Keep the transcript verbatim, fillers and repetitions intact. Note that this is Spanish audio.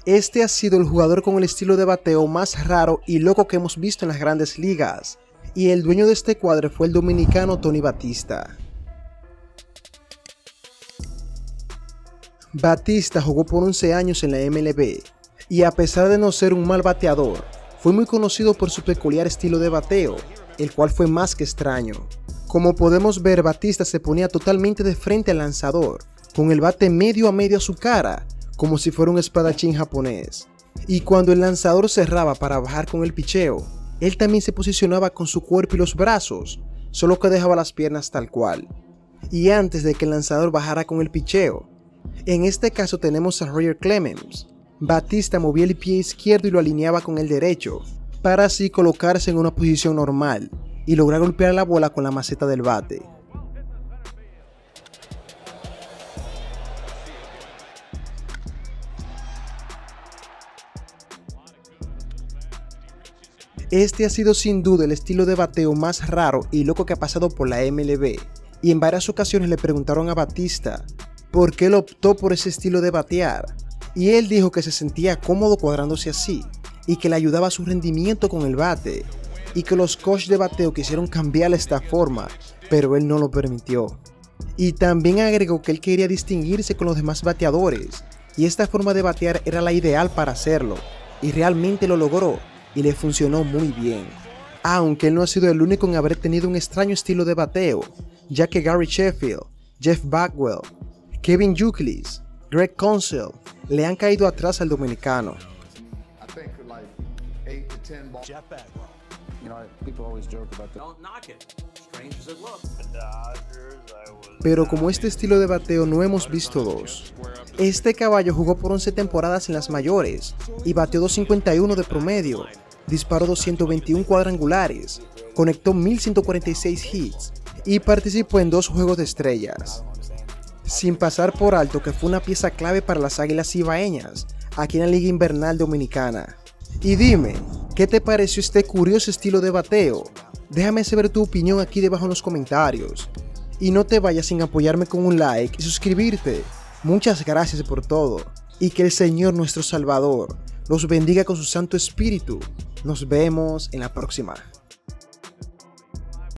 Este ha sido el jugador con el estilo de bateo más raro y loco que hemos visto en las grandes ligas, y el dueño de este cuadro fue el dominicano Tony Batista. Batista jugó por once años en la M L B, y a pesar de no ser un mal bateador, fue muy conocido por su peculiar estilo de bateo, el cual fue más que extraño. Como podemos ver, Batista se ponía totalmente de frente al lanzador, con el bate medio a medio a su cara, como si fuera un espadachín japonés. Y cuando el lanzador cerraba para bajar con el picheo, él también se posicionaba con su cuerpo y los brazos, solo que dejaba las piernas tal cual. Y antes de que el lanzador bajara con el picheo, en este caso tenemos a Roger Clemens, Batista movía el pie izquierdo y lo alineaba con el derecho, para así colocarse en una posición normal y lograr golpear la bola con la maceta del bate. Este ha sido sin duda el estilo de bateo más raro y loco que ha pasado por la M L B, y en varias ocasiones le preguntaron a Batista por qué él optó por ese estilo de batear, y él dijo que se sentía cómodo cuadrándose así, y que le ayudaba a su rendimiento con el bate, y que los coaches de bateo quisieron cambiarle esta forma, pero él no lo permitió. Y también agregó que él quería distinguirse con los demás bateadores, y esta forma de batear era la ideal para hacerlo, y realmente lo logró, y le funcionó muy bien. Aunque él no ha sido el único en haber tenido un extraño estilo de bateo, ya que Gary Sheffield, Jeff Bagwell, Kevin Youkilis, Greg Counsell le han caído atrás al dominicano. Pero como este estilo de bateo no hemos visto dos. Este caballo jugó por once temporadas en las mayores y bateó dos cincuenta y uno de promedio, disparó doscientos veintiún cuadrangulares, conectó mil ciento cuarenta y seis hits y participó en dos juegos de estrellas. Sin pasar por alto que fue una pieza clave para las Águilas Cibaeñas aquí en la Liga Invernal Dominicana. Y dime, ¿qué te pareció este curioso estilo de bateo? Déjame saber tu opinión aquí debajo en los comentarios. Y no te vayas sin apoyarme con un like y suscribirte. Muchas gracias por todo. Y que el Señor nuestro Salvador los bendiga con su Santo Espíritu. Nos vemos en la próxima.